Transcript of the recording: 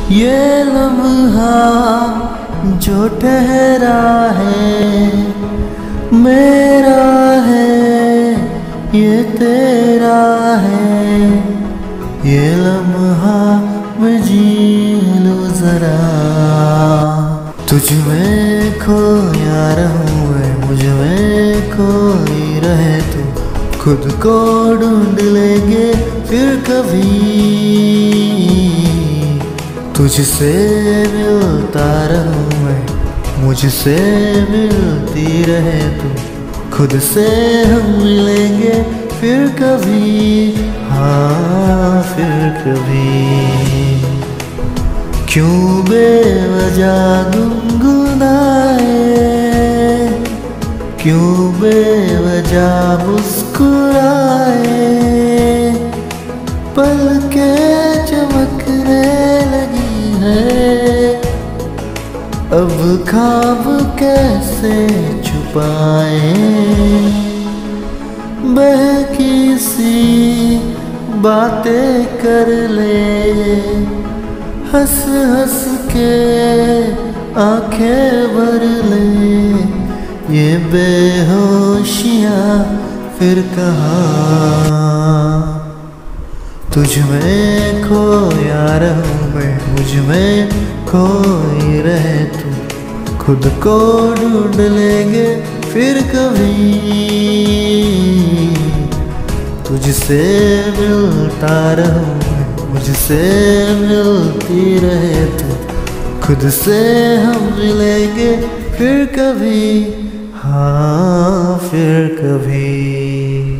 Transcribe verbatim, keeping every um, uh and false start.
ये लम्हा जो ठहरा है मेरा है, ये तेरा है। ये लम्हा मैं जी लूं जरा, तुझ में खोया रहूं मैं, मुझ में खोई रहे तू। खुद को ढूंढ लेंगे फिर कभी, तुझसे मिलता रहूं मैं, मुझसे मिलती रहे तू। खुद से हम मिलेंगे फिर कभी, हाँ फिर कभी। क्यों बेवजह गुनगुनाए, क्यों बेवजह मुस्कुराए। पलकें चमकने लगी है, अब ख्वाब कैसे छुपाए। बहकी सी बातें कर ले, हंस हंस के आंखें भर ले। ये बेहोशियाँ फिर कहाँ, तुझ में खोया रहूं मैं, मुझ में खोई रहे तू। खुद को ढूंढ लेंगे फिर कभी, तुझसे मिलता रहूं मैं, मुझसे मिलती रहे तू। खुद से हम मिलेंगे फिर कभी, हाँ फिर कभी।